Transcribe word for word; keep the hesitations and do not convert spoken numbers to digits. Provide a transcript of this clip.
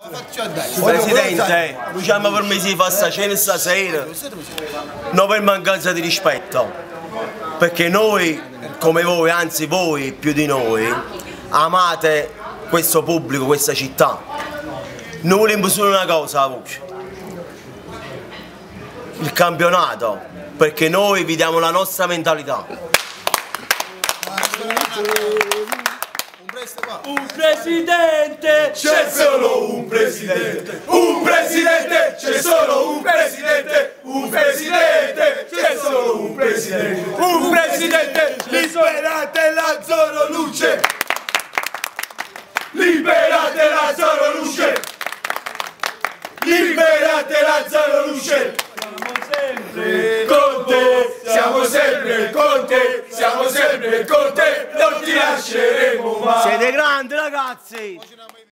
Presidente, diciamo per me si fa sta cena stasera, non per mancanza di rispetto, perché noi, come voi, anzi voi più di noi, amate questo pubblico, questa città. Noi vogliamo solo una cosa a voce, il campionato, perché noi vi diamo la nostra mentalità. Un presidente, c'è solo un presidente, un presidente, c'è solo un presidente, un presidente, c'è solo un presidente, un presidente, liberate Lazzaro Luce, liberate Lazzaro Luce, liberate Lazzaro Luce. Con te, siamo sempre con te, siamo sempre con te, non ti lasceremo mai. Siete grandi ragazzi!